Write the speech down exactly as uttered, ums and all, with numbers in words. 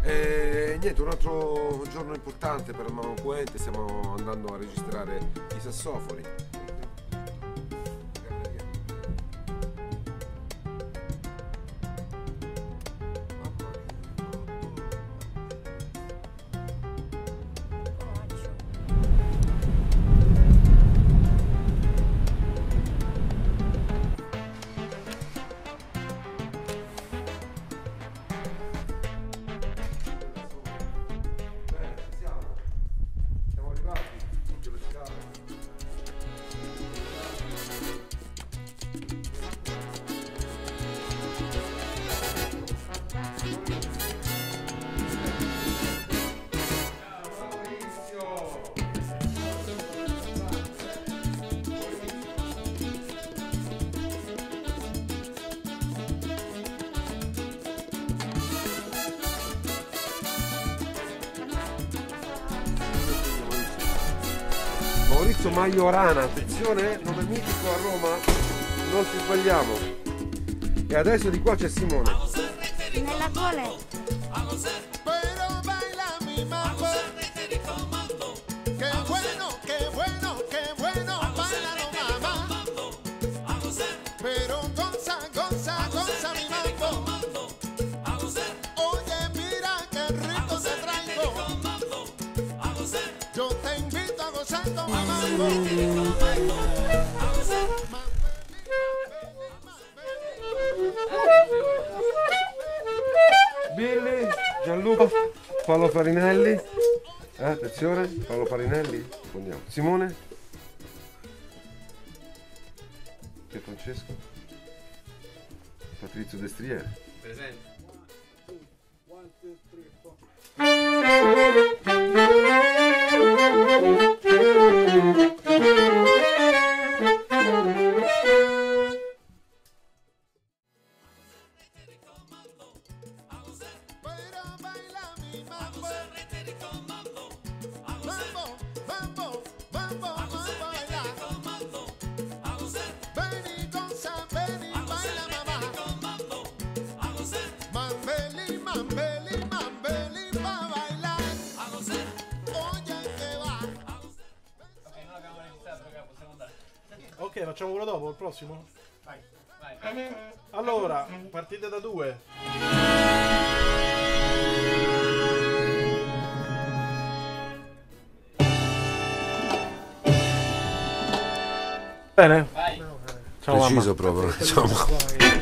E niente, un altro giorno importante per Mano Poente, stiamo andando a registrare i sassofoni. Maurizio Majorana, attenzione, nome mitico a Roma, non ci sbagliamo. E adesso di qua c'è Simone. Nella coletta. Billy, Gianluca, Paolo Farinelli, eh, attenzione, Paolo Farinelli, andiamo. Simone, Pier Francesco, Patrizio Destriere. Presente. Ok, facciamo quello dopo, il prossimo? Vai, vai. Allora, partite da due. Bene? Vai. Ciao Preciso mamma. proprio. Ciao mamma.